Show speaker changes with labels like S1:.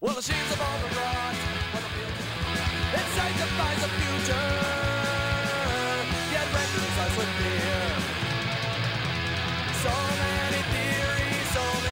S1: Well, the shades of all the rot. It sanctifies the future.